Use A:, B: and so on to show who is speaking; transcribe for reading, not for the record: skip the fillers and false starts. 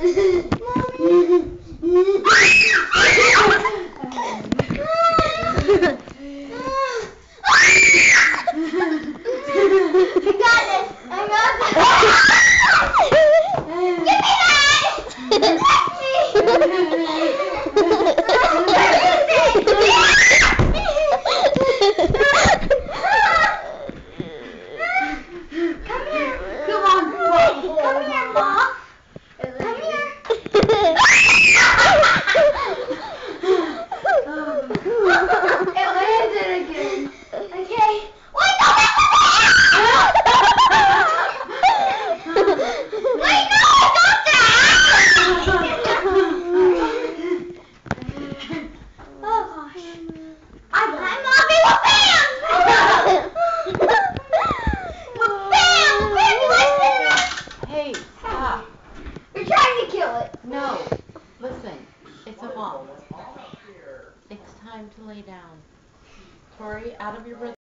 A: Hey, stop.
B: You're trying to kill it.
A: No. Listen. It's a moth. It's time to lay down. Tori, out of your